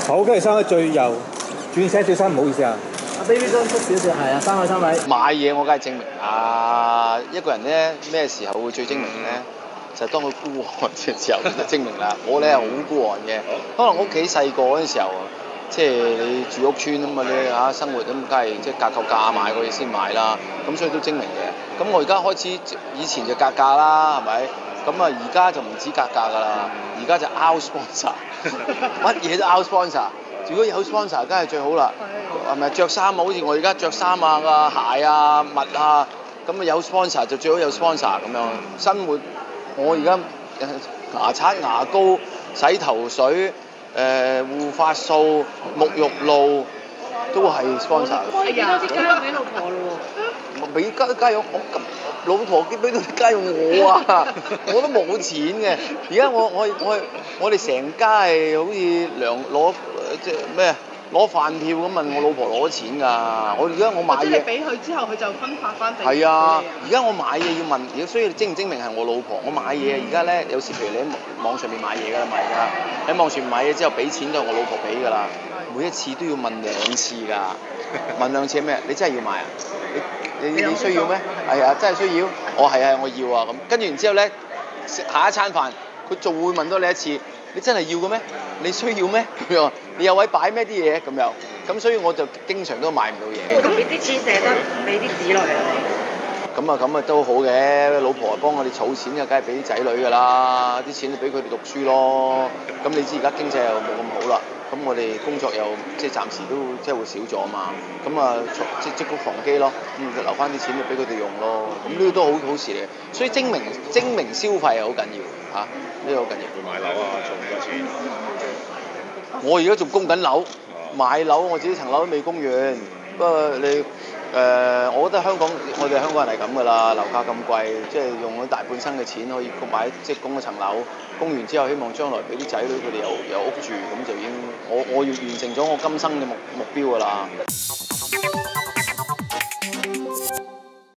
好，跟住三位最右，轉寫最深，唔好意思啊。 阿 Baby 哥出少少，係啊，三位。 買嘢我梗係精明啊！一個人咧咩時候會最精明咧？就係當佢孤寒嘅時候就精明啦。我咧係好孤寒嘅，可能屋企細個嗰陣時候，即係你住屋村啊嘛，你生活咁梗係即係格夠價買過嘢先買啦。咁所以都精明嘅。咁我而家開始以前就格價啦，係咪？咁啊而家就唔止格價㗎啦，而家就 out sponsor， 乜嘢都 out sponsor。如果有 sponsor 梗係最好啦，係咪着衫啊？好似我而家着衫啊、鞋啊、襪啊，咁啊有 sponsor 就最好有 sponsor 咁樣。生活我而家牙刷、牙膏、洗頭水、護髮素、沐浴露都係 sponsor。 你俾多啲家用俾老婆咯喎！ 俾家用老婆俾到啲家用我啊，我都冇錢嘅。而家我哋成家係好似攞即係咩攞飯票咁問我老婆攞錢㗎。而家我買嘢， 即係俾佢之後，佢就分發翻俾你。 係啊，而家我買嘢要問，而家所以精唔精明係我老婆。我買嘢而家咧有時譬如你喺網上面買嘢㗎啦嘛，而家喺網上面買嘢之後俾錢都係我老婆俾㗎啦。每一次都要問2次㗎，問2次咩？你真係要買啊？你需要咩？係啊，真係需要。我係啊，我要啊咁。跟住然之後咧，下一餐飯佢仲會問多你一次，你真係要嘅咩？你需要咩？咁樣，你有位擺咩啲嘢咁樣？咁所以我就經常都買唔到嘢。 咁呢啲錢捨得俾啲子女啊？ 咁啊都好嘅，老婆幫我哋儲錢嘅，梗係俾啲仔女㗎啦，啲錢就俾佢哋讀書咯。咁你知而家經濟又冇咁好啦，咁我哋工作又即係暫時都即係會少咗嘛。咁啊即係積谷防饑咯，咁就留翻啲錢就俾佢哋用咯。咁呢個都好事嚟嘅，所以精明消費係好緊要嚇，呢個好緊要。 會買樓啊，儲咁多錢。 我而家仲供緊樓，買樓我自己層樓都未供完。不過我覺得我哋香港人係咁㗎啦，樓價咁貴，即係用咗大半生嘅錢可以供一層樓，供完之後希望將來俾啲仔女佢哋有屋住，咁就已經我完成咗我今生嘅目標㗎啦。